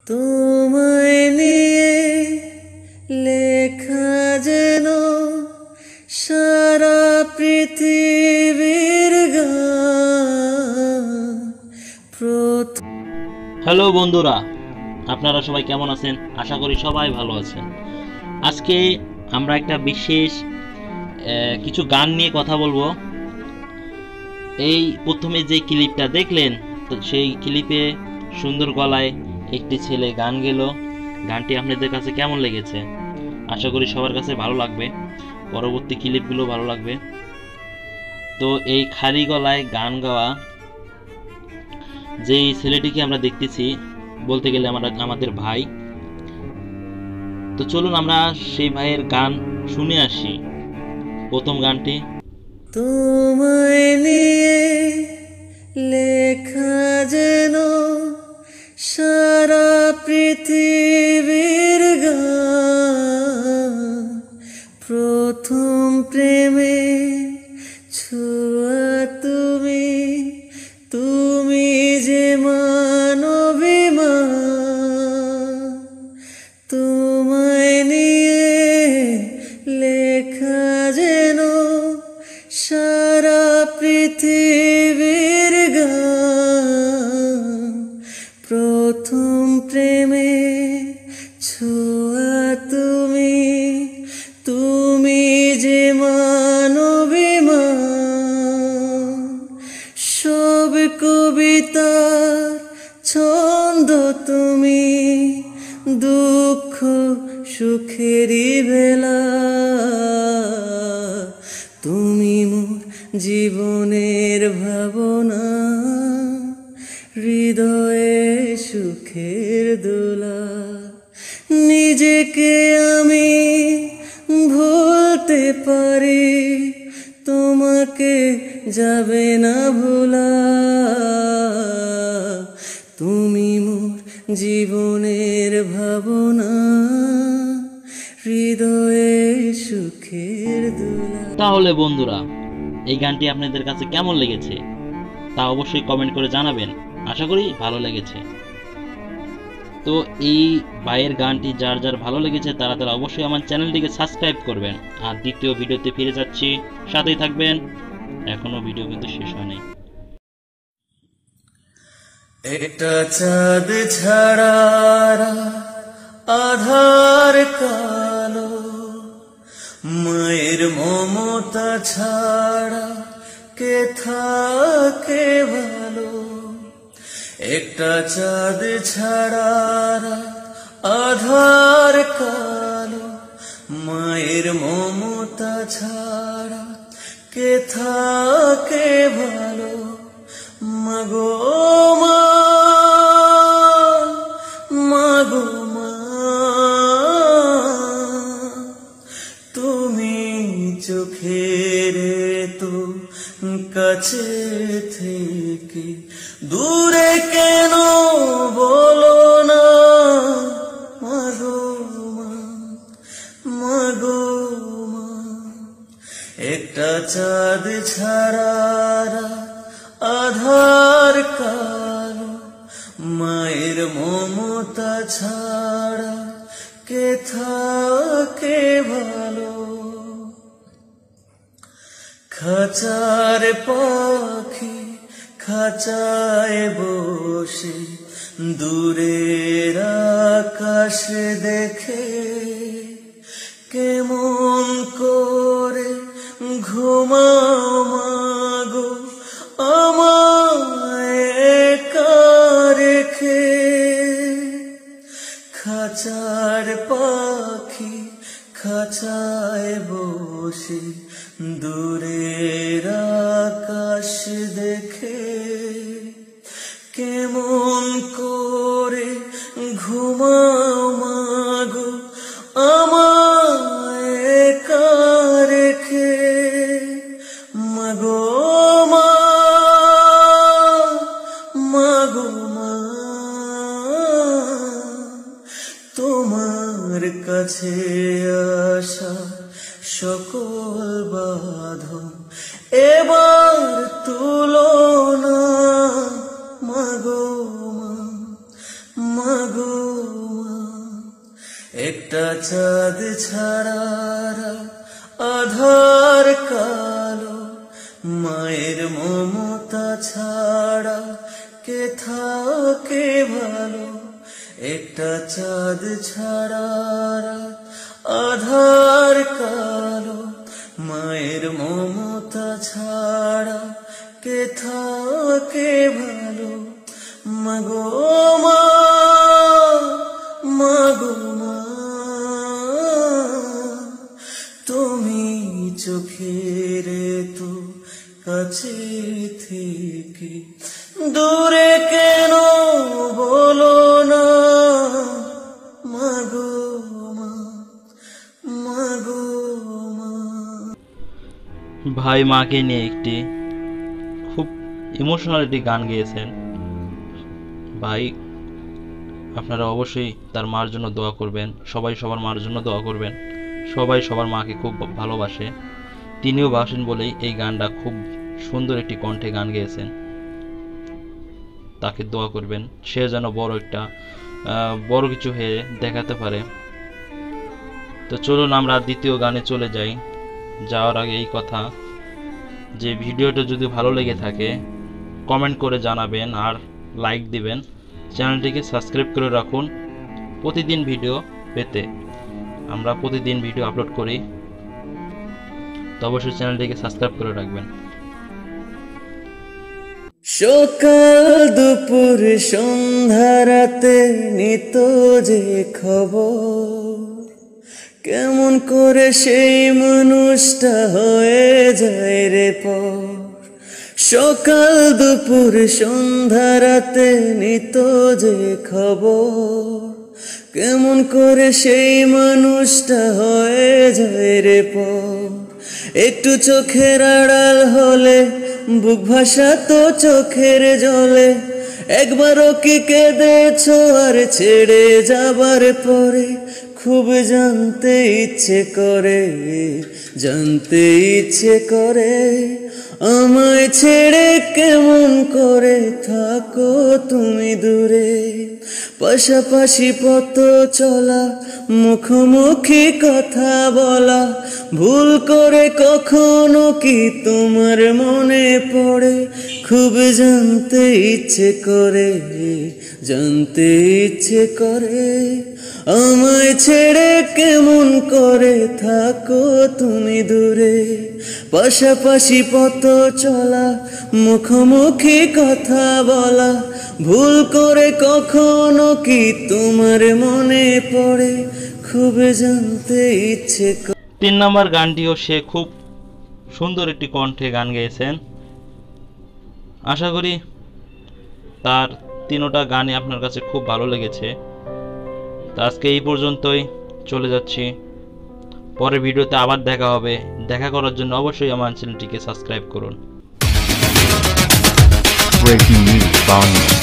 তোমায় নিয়ে লেখা যেন সারা পৃথিবীর গান। হ্যালো বন্ধুরা, আপনারা সবাই কেমন আছেন? আশা করি সবাই ভালো আছেন। আজকে আমরা একটা বিশেষ কিছু গান নিয়ে কথা বলবো। এই প্রথমে যে ক্লিপটা দেখলেন, তো সেই ক্লিপে সুন্দর গলায় একটি ছেলে গান গেল। গানটি আপনাদের কাছে কেমন লেগেছে? আশা করি সবার কাছে ভালো লাগবে, পরবর্তী ক্লিপগুলো ভালো লাগবে। তো এই খালি গলায় গান গাওয়া যেই ছেলেটিকে আমরা দেখতেছি, বলতে গেলে আমাদের ভাই। তো চলুন আমরা সেই ভাইয়ের গান শুনে আসি। প্রথম গানটি তোমায় নিয়ে লেখা যেন সারা পৃথিবীর গান। প্রথম প্রেমে ছোঁয়া তুমি, তুমি যে মানবিমান। তোমায় নিয়ে লেখা যেন সারা পৃথিবীর গান। প্রথম প্রেমে ছোঁয়া তুমি, তুমি যে মানবিমান। সব কবিতার ছন্দ তুমি, দুঃখ সুখেরই বেলা। তুমি মোর জীবনের ভাবনা, হৃদয়ে সুখের দোলা। নিজেকে আমি ভুলতে পারি, তোমাকে যাবে না ভোলা। তুমি মোর জীবনের ভাবনা, হৃদয়ে সুখের দোলা। তাহলে বন্ধুরা, এই গানটি আপনাদের কাছে কেমন লেগেছে তা অবশ্যই কমেন্ট করে জানাবেন। আশা করি ভালো লেগেছে। তো এই ভাইয়ের গানটি যার যার ভালো লেগেছে তারা অবশ্যই আমার চ্যানেলটিকে সাবস্ক্রাইব করবেন। আর দ্বিতীয় ভিডিওতে ফিরে যাচ্ছি, সাথেই থাকবেন। এখনো ভিডিও কিন্তু শেষ হয়নি। একটা চাঁদ ছাড়া আধার কালো, মায়ের মমতা ছাড়া কে থাকে ভালো। একটা চাঁদ ছাড়া আধার কালো, মায়ের মমতা ছাড়া কে থাকে ভালো। মাগো মা, মাগো মা, তুমি চোখের তো কাছে থেকে দূরে কেন বলো না? মাগো মা, মাগো মা। একটা চাঁদ ছাড়া আধার কালো, মায়ের মমতা ছাড়া কে থাকে ভালো। খাঁচার পাখি খাঁচায় বসে দূরের আকাশ দেখে, কেমন করে ঘুমাও মাগো আমায় একা রেখে। খাঁচার পাখি খাঁচায় বসে দূরের আকাশ দেখে, কেমন করে ঘুমাও মাগো আমায় একা রেখে। মাগো মা, মাগো মা, তোমার কাছে আসা সকল বাঁধন এবার তুলনা। মাগো মা, মাগো একটা চাঁদ ছাড়া আধার কালো, মায়ের মমতা ছাড়া কে থাকে ভালো। একটা চাঁদ ছাড়া আধার কালো, মায়ের মমতা ছাড়া কে থাকে ভালো। মাগো মা, মাগো মা, তুমি চোখের তো কাছে থেকে দূরে কেন বলো না। মাগো মা, মাগো মা। ভাই মাকে নিয়ে একটি খুব ইমোশনাল একটি গান গেয়েছেন। ভাই আপনারা অবশ্যই তার মার জন্য দোয়া করবেন, সবাই সবার মার জন্য দোয়া করবেন। সবাই সবার মাকে খুব ভালোবাসে, তিনিও বাসেন বলেই এই গানটা খুব সুন্দর একটি কণ্ঠে গান গেয়েছেন। তাকে দোয়া করবেন, সে যেন বড় কিছু হয়ে দেখাতে পারে। তো চলুন আমরা দ্বিতীয় গানে চলে যাই। যাওয়ার আগে এই কথা যে ভিডিওটা যদি ভালো লেগে থাকে কমেন্ট করে জানাবেন আর লাইক দিবেন। চ্যানেলটিকে সাবস্ক্রাইব করে রাখুন প্রতিদিন ভিডিও পেতে। আমরা প্রতিদিন ভিডিও আপলোড করি, তো অবশ্যই চ্যানেলটিকে সাবস্ক্রাইব করে রাখবেন। সকাল দুপুর সন্ধ্যা রাতে নিত যে খবর, কেমন করে সেই মানুষটা হয়ে যায় রে পর। সকাল দুপুর সন্ধ্যা রাতে নিত যে খবর, কেমন করে সেই মানুষটা হয়ে যায় রে পর। একটু চোখের আড়াল হলে বুক ভাষা তো চোখের জলে, একবারও কি কেঁদেছো আর ছেড়ে যাবার পরে। খুব জানতে ইচ্ছে করে, জানতে ইচ্ছে করে, আমায় ছেড়ে কেমন করে থাকো তুমি দূরে। পাশাপাশি পথ চলা, মুখোমুখি কথা বলা, ভুল করে কখনো কি তোমার মনে পড়ে। খুব জানতে ইচ্ছে করে, জানতে ইচ্ছে করে, আমায় ছেড়ে কেমন করে থাকো তুমি দূরে। পাশাপাশি পথ চলা, মুখোমুখি কথা বলা, ভুল করে কখনো কি তোমার মনে পড়ে। খুব জানতে ইচ্ছে করে। 3 নম্বর গানটিও সে খুব সুন্দর একটি কণ্ঠে গান গেয়েছেন। আশা করি তার তিনোটা গানই আপনার কাছে খুব ভালো লেগেছে। তো আজকে এই পর্যন্তই, চলে যাচ্ছি। পরের ভিডিওতে আবার দেখা হবে। দেখা করার জন্য অবশ্যই আমার চ্যানেলটিকে সাবস্ক্রাইব করুন। Breaking news volume